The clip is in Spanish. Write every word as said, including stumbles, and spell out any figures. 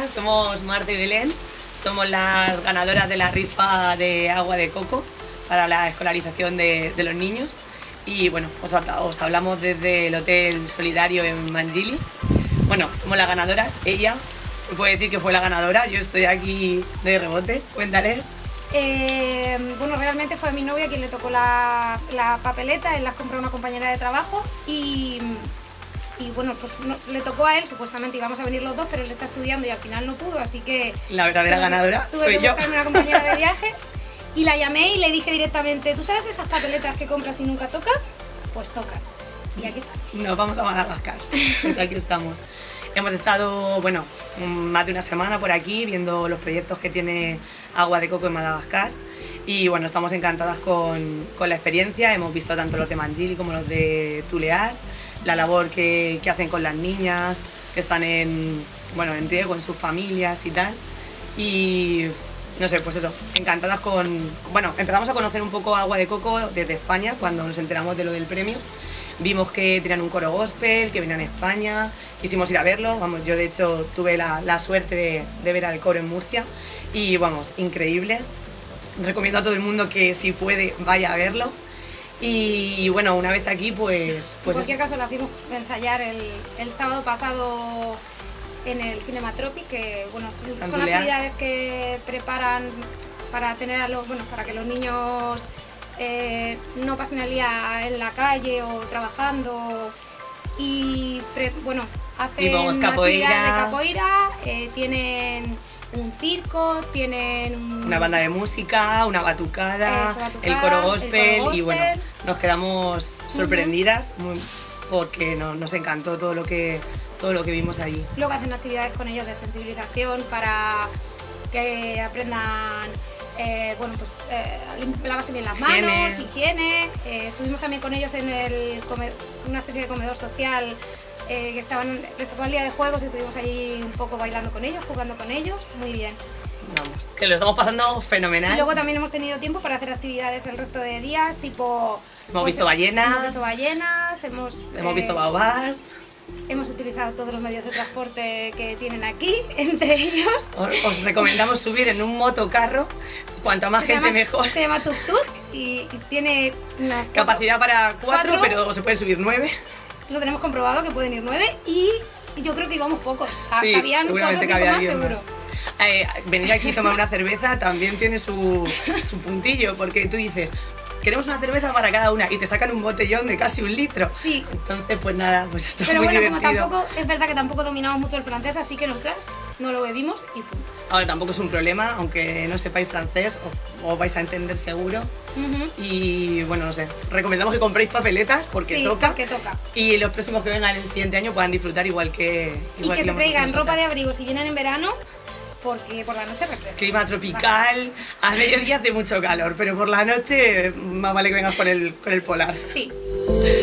Hola, somos Marta y Belén, somos las ganadoras de la rifa de agua de coco para la escolarización de, de los niños. Y bueno, os, os hablamos desde el Hotel Solidario en Mangili. Bueno, somos las ganadoras, ella se puede decir que fue la ganadora, yo estoy aquí de rebote, cuéntale. Eh, bueno, realmente fue a mi novia quien le tocó la, la papeleta, él las compró a una compañera de trabajo y, y bueno, pues no, le tocó a él, supuestamente íbamos a venir los dos, pero él está estudiando y al final no pudo, así que... La verdadera tuve, ganadora tuve soy que yo. buscarme una compañera de viaje y la llamé y le dije directamente, ¿tú sabes esas papeletas que compras y nunca tocan? Pues tocan. Y aquí estamos. Nos vamos a Madagascar, pues aquí estamos. Hemos estado, bueno, más de una semana por aquí viendo los proyectos que tiene Agua de Coco en Madagascar y bueno, estamos encantadas con, con la experiencia. Hemos visto tanto los de Mangili como los de Tulear, la labor que, que hacen con las niñas que están en, bueno, en riesgo, en sus familias y tal. Y no sé, pues eso, encantadas con... Bueno, empezamos a conocer un poco Agua de Coco desde España cuando nos enteramos de lo del premio. Vimos que tenían un coro gospel, que venían a España, quisimos ir a verlo, vamos, yo de hecho tuve la, la suerte de, de ver al coro en Murcia y vamos, increíble. Recomiendo a todo el mundo que si puede vaya a verlo y, y bueno, una vez aquí pues... pues en cualquier caso la fuimos a ensayar el, el sábado pasado en el Cinematropic, que bueno, son, son actividades que preparan para tener a los, bueno, para que los niños Eh, no pasen el día en la calle o trabajando y pre, bueno, hacen actividades de capoeira, eh, tienen un circo, tienen un... una banda de música, una batucada, Eso, batucada el, coro gospel, el coro gospel y bueno, nos quedamos sorprendidas uh-huh. porque no, nos encantó todo lo que todo lo que vimos allí. Luego hacen actividades con ellos de sensibilización para que aprendan Eh, bueno, pues eh, lavarse bien las manos, higiene, higiene. Eh, estuvimos también con ellos en el una especie de comedor social eh, que estaban, les tocó el día de juegos y estuvimos allí un poco bailando con ellos, jugando con ellos, muy bien. Vamos, que lo estamos pasando fenomenal. Y luego también hemos tenido tiempo para hacer actividades el resto de días, tipo... Hemos pues, visto ballenas. Hemos visto ballenas, hemos... Hemos eh, visto baobabs. Hemos utilizado todos los medios de transporte que tienen aquí, entre ellos. Os, os recomendamos subir en un motocarro, cuanto más se gente llama, mejor. Se llama Tuk Tuk y, y tiene unas capacidad para cuatro, cuatro, pero se pueden subir nueve. Lo tenemos comprobado que pueden ir nueve y yo creo que íbamos pocos, o sea, sí, cabían seguramente cuatro cabía más seguro. Eh, venir aquí a tomar una cerveza también tiene su, su puntillo, porque tú dices, queremos una cerveza para cada una y te sacan un botellón de casi un litro. Sí. Entonces, pues nada, pues esto Pero es muy bueno, divertido. como tampoco, es verdad que tampoco dominamos mucho el francés, así que nosotras no lo bebimos y punto. Ahora, tampoco es un problema, aunque no sepáis francés, os, os vais a entender seguro. Uh-huh. Y bueno, no sé, recomendamos que compréis papeletas porque sí, toca. porque toca. Y los próximos que vengan el siguiente año puedan disfrutar igual que igual Y que, que se traigan ropa de abrigo si vienen en verano, porque por la noche refresca. Clima tropical, a mediodía hace mucho calor, pero por la noche más vale que vengas con el, con el polar. Sí.